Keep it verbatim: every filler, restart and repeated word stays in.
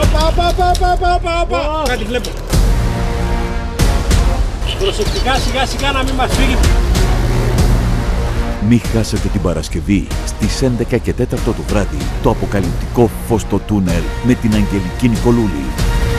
Κάτι βλέπω. Προσεκτικά, σιγά σιγά να μην μας φύγει. Μη χάσετε την Παρασκευή στις έντεκα και τέσσερα το βράδυ το αποκαλυπτικό Φως στο τούνελ με την Αγγελική Νικολούλη.